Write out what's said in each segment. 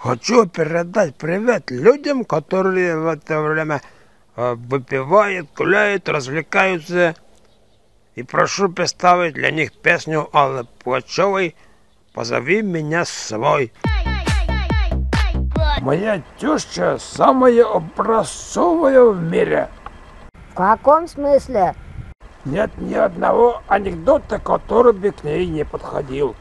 Хочу передать привет людям, которые в это время выпивают, гуляют, развлекаются. И прошу представить для них песню Аллы Пугачевой «Позови меня с собой». Моя теща самая образцовая в мире. В каком смысле? Нет ни одного анекдота, который бы к ней не подходил.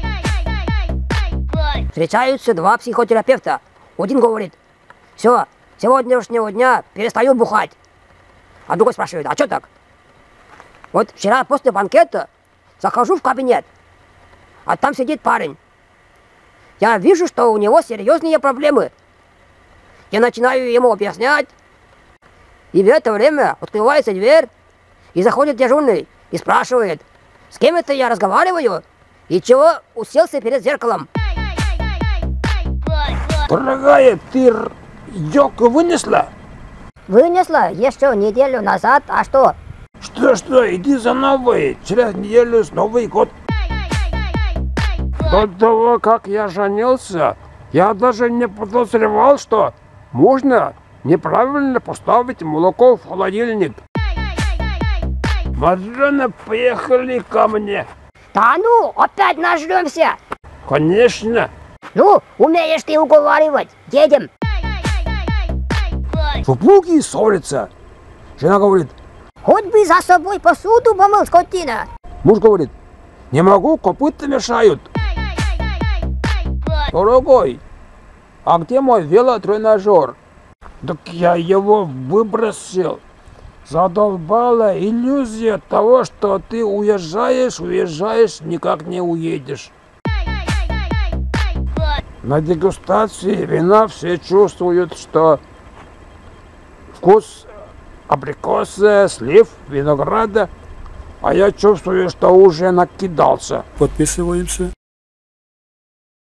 Встречаются два психотерапевта. Один говорит: все, с сегодняшнего дня перестаю бухать. А другой спрашивает: а что так? Вот вчера после банкета захожу в кабинет, а там сидит парень. Я вижу, что у него серьезные проблемы. Я начинаю ему объяснять, и в это время открывается дверь, и заходит дежурный и спрашивает: с кем это я разговариваю, и чего уселся перед зеркалом. Дорогая, ты елку вынесла? Вынесла еще неделю назад, а что? Что, иди за новой, через неделю с Новый год. До того, как я женился, я даже не подозревал, что можно неправильно поставить молоко в холодильник. Матрена, поехали ко мне. Да ну, опять нажремся. Конечно. Ну, умеешь ты уговаривать, едем. Супруги ссорятся. Жена говорит: Хоть бы за собой посуду помыл, скотина. муж говорит: не могу, копыта мешают. Дорогой, а где мой велотренажер? Так я его выбросил. Задолбала иллюзия того, что ты уезжаешь, никак не уедешь. На дегустации вина все чувствуют, что вкус абрикоса, слив, винограда, а я чувствую, что уже накидался. Подписываемся.